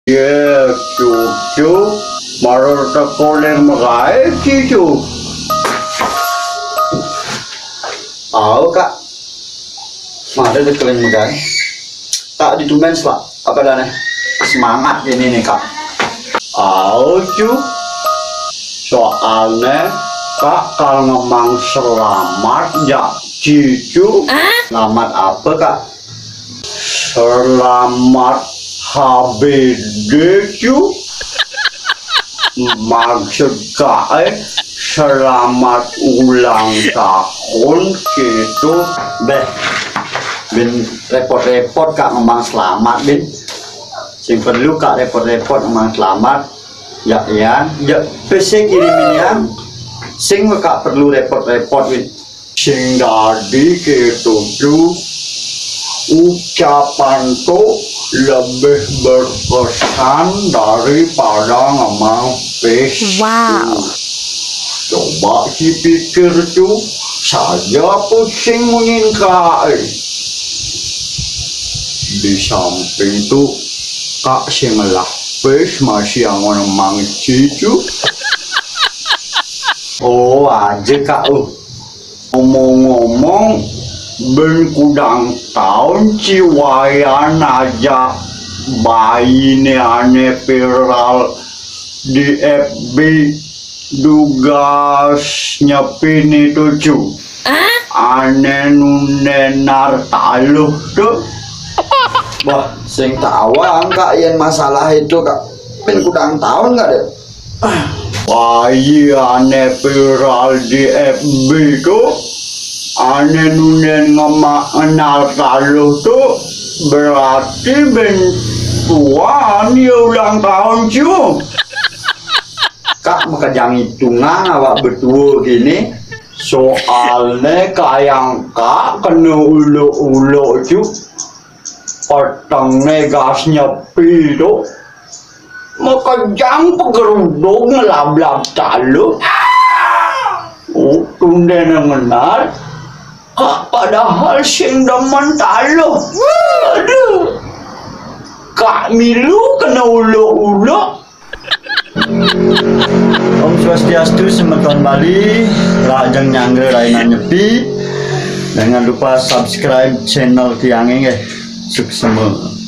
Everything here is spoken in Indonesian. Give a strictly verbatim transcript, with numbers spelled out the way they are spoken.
Ye cucu baru tekoler merai cucu. Tahu kak, mana ada kalian merai? Tak ditumen pak, apa dah semangat ini nih kak. Au cu, soalnya kak kalau ngomong selamat ya cucu. Selamat apa kak? Selamat H B D cu. Maksud kak eh selamat ulang tahun gitu. Beh, bin repot-repot kak ngomong selamat bin. Sing perlu kak repot-repot ngomong selamat. Ya ya, ya pesen kirimin ya. Sing kak perlu repot-repot bin. Sing dadi gitu cu. Ucapan tuh lebih berkesan daripada ngomong Facebook. Wow. Coba dipikir tuh, saya pusing mengingat. Di samping tuh, kak si ngelapis masih yang ngomong cucu. Oh aja kak, uh. Ngomong-ngomong, ben kudang tahun ciwayan aja bayi ini aneh viral di F B dugas nyepin itu cu aneh nunenar taluh tuh. Wah, sing tawang kak yang masalah itu kak. Pin kudang tahun nggak deh? Bayi aneh viral di F B tuh aneh nunen ngemak taluh tuh berarti ben tuan dia ulang tahun cu. Kak makajang hitungan awak berdua gini. Soalnya kayang kak kena ulo-ulo cu. Petangnya gas nyepi tuh. Makajang pegeruduk ngelab-lab taluh. Oh, tunden yang benar. Kak padahal sing demen taluh. Aduh. Kak milu kena ulo-ulo. Om Swastiastu semeton Bali, lajeng nyangre rainan nyepi. Jangan lupa subscribe channel Tiangeng ya. Sukses semua.